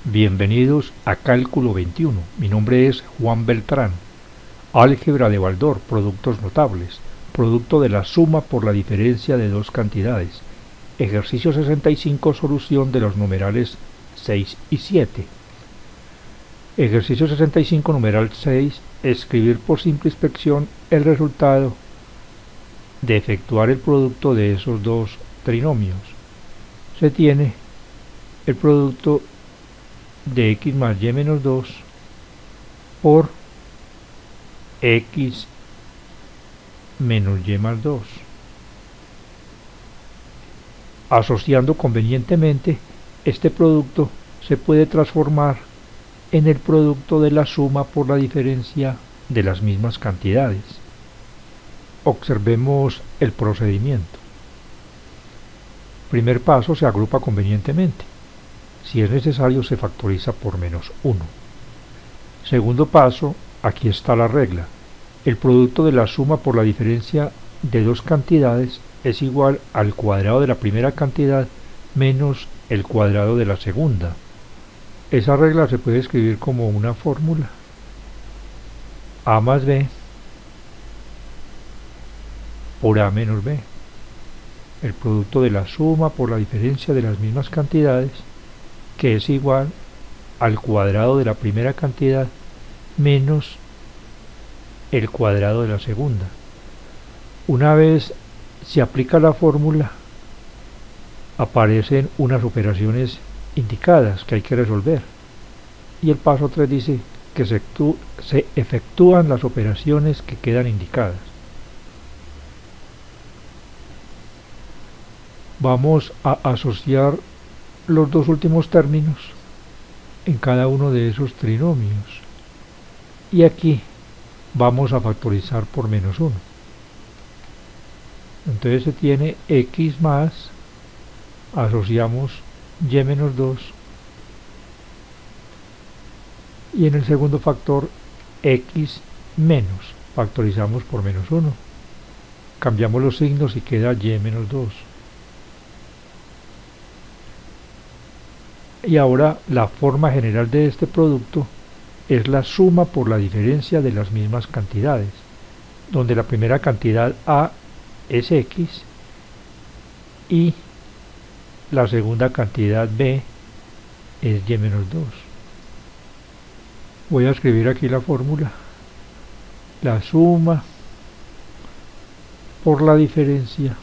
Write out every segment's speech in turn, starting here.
Bienvenidos a Cálculo 21. Mi nombre es Juan Beltrán. Álgebra de Baldor, productos notables. Producto de la suma por la diferencia de dos cantidades. Ejercicio 65, solución de los numerales 6 y 7. Ejercicio 65, numeral 6. Escribir por simple inspección el resultado de efectuar el producto de esos dos trinomios. Se tiene el producto de x más y menos 2 por x menos y más 2. Asociando convenientemente, este producto se puede transformar en el producto de la suma por la diferencia de las mismas cantidades. Observemos el procedimiento. Primer paso, se agrupa convenientemente. Si es necesario, se factoriza por menos 1. Segundo paso, aquí está la regla. El producto de la suma por la diferencia de dos cantidades es igual al cuadrado de la primera cantidad menos el cuadrado de la segunda. Esa regla se puede escribir como una fórmula. A más b por a menos b. El producto de la suma por la diferencia de las mismas cantidades, que es igual al cuadrado de la primera cantidad menos el cuadrado de la segunda. Una vez se aplica la fórmula, aparecen unas operaciones indicadas que hay que resolver. Y el paso 3 dice que se efectúan las operaciones que quedan indicadas. Vamos a asociar los dos últimos términos en cada uno de esos trinomios. Y aquí vamos a factorizar por menos 1. Entonces se tiene x más, asociamos y menos 2, y en el segundo factor x menos, factorizamos por menos 1. Cambiamos los signos y queda y menos 2. Y ahora la forma general de este producto es la suma por la diferencia de las mismas cantidades, donde la primera cantidad a es x y la segunda cantidad b es y menos 2. Voy a escribir aquí la fórmula. La suma por la diferencia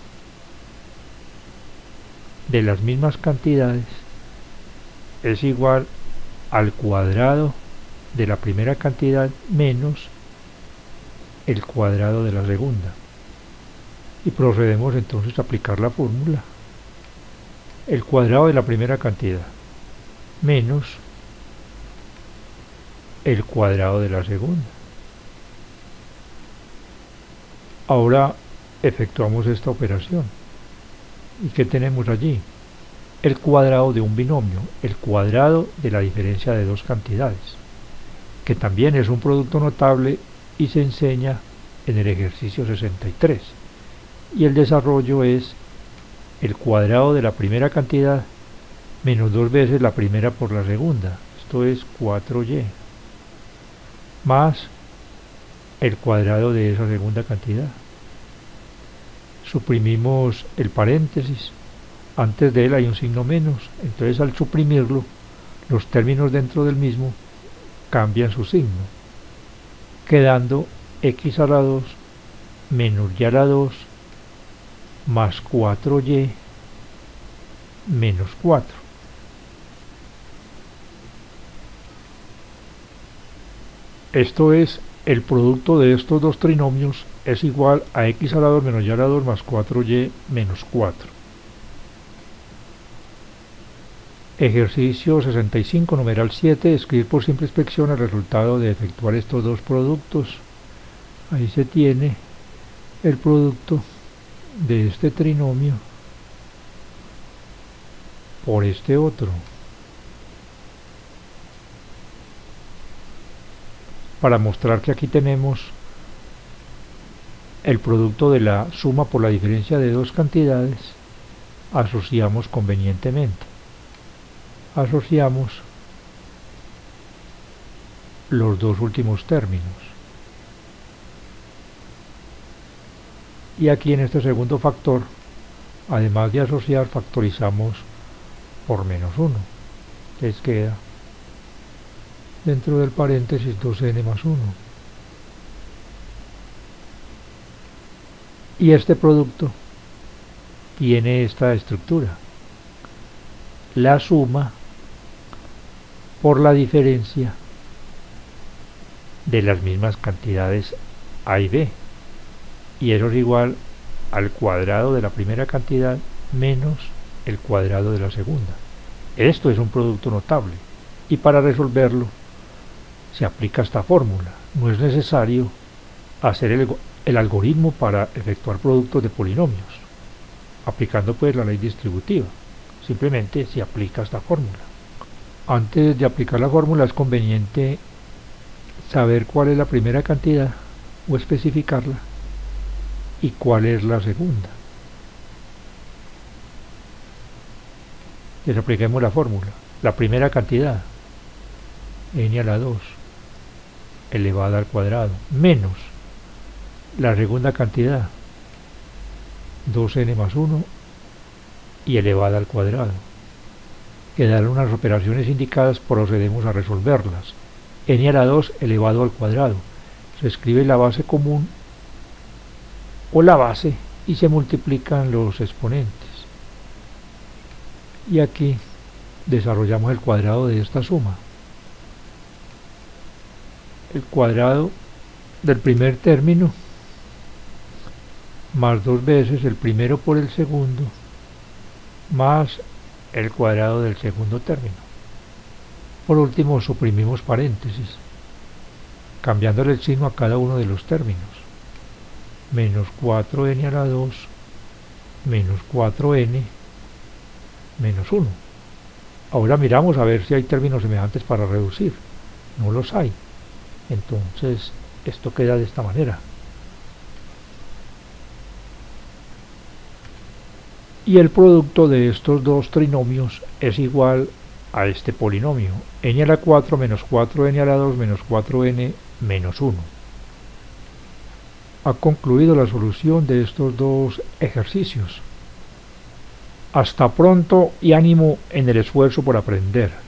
de las mismas cantidades es igual al cuadrado de la primera cantidad menos el cuadrado de la segunda. Y procedemos entonces a aplicar la fórmula. El cuadrado de la primera cantidad menos el cuadrado de la segunda. Ahora efectuamos esta operación. ¿Y qué tenemos allí? El cuadrado de un binomio, el cuadrado de la diferencia de dos cantidades, que también es un producto notable y se enseña en el ejercicio 63. Y el desarrollo es el cuadrado de la primera cantidad menos dos veces la primera por la segunda, esto es 4y, más el cuadrado de esa segunda cantidad. Suprimimos el paréntesis, antes de él hay un signo menos, entonces al suprimirlo, los términos dentro del mismo cambian su signo, quedando x a la 2 menos y a la 2 más 4y menos 4. Esto es, el producto de estos dos trinomios es igual a x a la 2 menos y a la 2 más 4y menos 4. Ejercicio 65, numeral 7, escribir por simple inspección el resultado de efectuar estos dos productos. Ahí se tiene el producto de este trinomio por este otro. Para mostrar que aquí tenemos el producto de la suma por la diferencia de dos cantidades, asociamos convenientemente. Asociamos los dos últimos términos. Y aquí en este segundo factor, además de asociar, factorizamos por -1. Entonces queda dentro del paréntesis 2n más 1. Y este producto tiene esta estructura: la suma por la diferencia de las mismas cantidades a y b, y eso es igual al cuadrado de la primera cantidad menos el cuadrado de la segunda. Esto es un producto notable, y para resolverlo se aplica esta fórmula. No es necesario hacer el algoritmo para efectuar productos de polinomios, aplicando pues la ley distributiva. Simplemente se aplica esta fórmula. Antes de aplicar la fórmula es conveniente saber cuál es la primera cantidad o especificarla y cuál es la segunda. Entonces apliquemos la fórmula. La primera cantidad, n a la 2 elevada al cuadrado, menos la segunda cantidad, 2n más 1 y elevada al cuadrado. Quedaron unas operaciones indicadas, procedemos a resolverlas. N a la 2 elevado al cuadrado. Se escribe la base común o la base y se multiplican los exponentes. Y aquí desarrollamos el cuadrado de esta suma. El cuadrado del primer término más 2 veces el primero por el segundo más el cuadrado del segundo término. Por último, suprimimos paréntesis, cambiándole el signo a cada uno de los términos. Menos 4n a la 2 menos 4n menos 1. Ahora miramos a ver si hay términos semejantes para reducir. No los hay. Entonces esto queda de esta manera. Y el producto de estos dos trinomios es igual a este polinomio: n a la 4 menos 4n a la 2 menos 4n menos 1. Ha concluido la solución de estos dos ejercicios. Hasta pronto y ánimo en el esfuerzo por aprender.